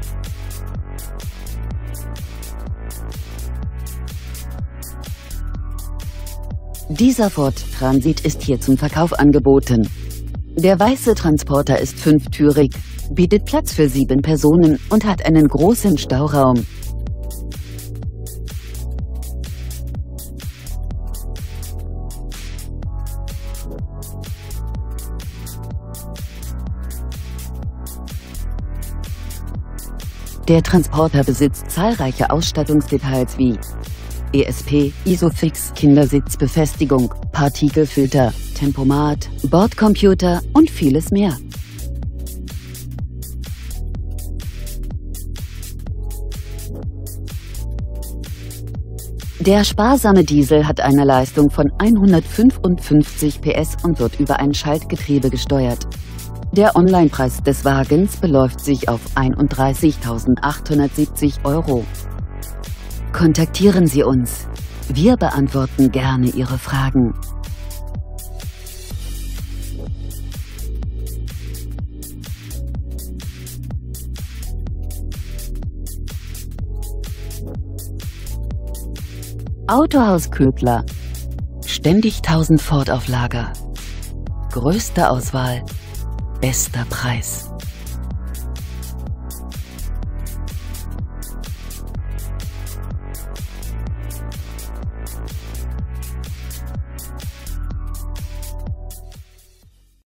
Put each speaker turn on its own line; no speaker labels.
Dieser Ford Transit ist hier zum Verkauf angeboten. Der weiße Transporter ist fünftürig, bietet Platz für 7 Personen und hat einen großen Stauraum. Der Transporter besitzt zahlreiche Ausstattungsdetails wie ESP, Isofix, Kindersitzbefestigung, Partikelfilter, Tempomat, Bordcomputer und vieles mehr. Der sparsame Diesel hat eine Leistung von 155 PS und wird über ein Schaltgetriebe gesteuert. Der Onlinepreis des Wagens beläuft sich auf 31.870 €. Kontaktieren Sie uns. Wir beantworten gerne Ihre Fragen. Autohaus Ködler. Ständig 1000 Ford auf Lager. Größte Auswahl, bester Preis.